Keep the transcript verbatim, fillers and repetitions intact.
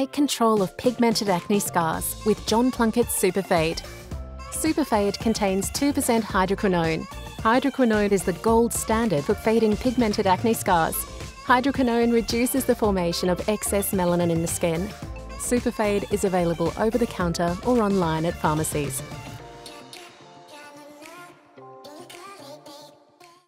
take control of pigmented acne scars with John Plunkett's SUPERFADE. SUPERFADE contains two percent hydroquinone. Hydroquinone is the gold standard for fading pigmented acne scars. Hydroquinone reduces the formation of excess melanin in the skin. SUPERFADE is available over the counter or online at pharmacies.